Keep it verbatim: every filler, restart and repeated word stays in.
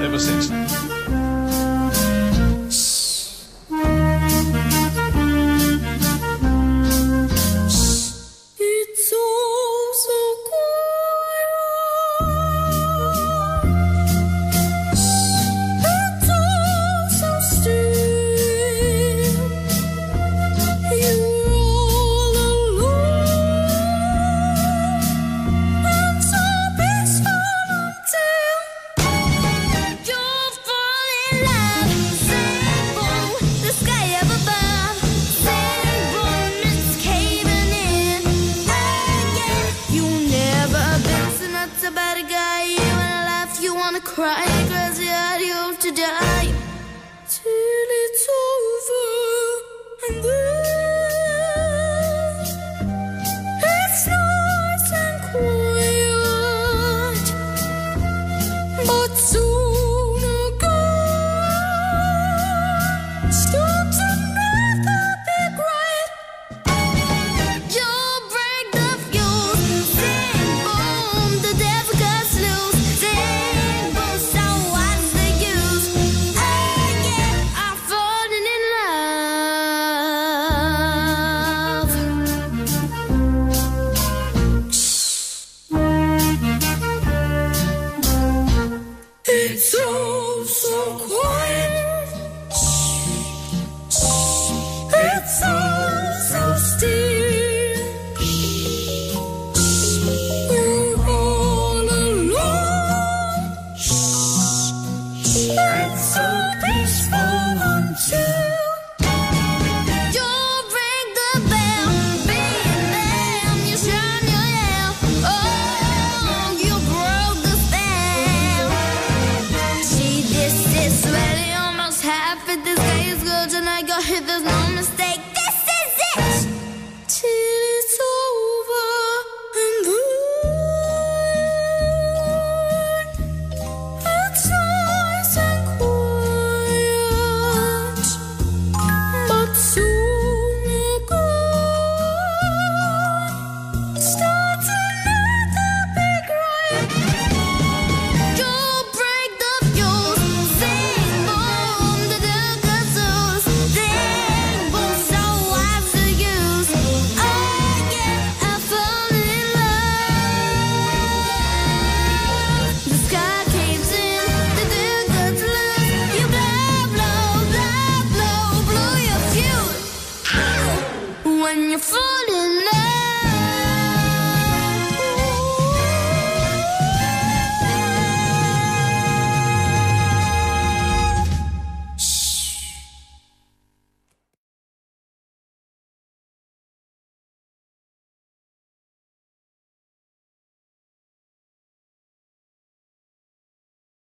ever since. It's all so quiet. It's all so still. You're all alone and so peaceful until you're falling in love. Sing boom, the sky up above. Sing boom, it's caving in. Again, you never been so nuts about a guy. You wanna laugh, you wanna cry, crazy out, you hope to die till it's over, and then it's nice and quiet, but soon again starts another big riot. You'll break the fuse. Sing boom, the devil cuts loose. Sing boom, so what's the use? Again, I'm falling in love. It's all so quiet. It's all so still. You're all alone. It's so peaceful until you ring the bell, bing bam, you shine your yell. Oh, you broke the spell. See, this is really almost half it. This guy is good tonight. Go hit, there's no mistake. This is it till it's over, and then it's nice and quiet, but soon again starts another big riot. You'll break the fuse. Sing boom, the devil cuts loose. Sing boom, so what's the use? Again, I'm falling in love. The sky caves in, the devil cuts loose. You blow, blow, blow, blow, blow your fuse. When you fall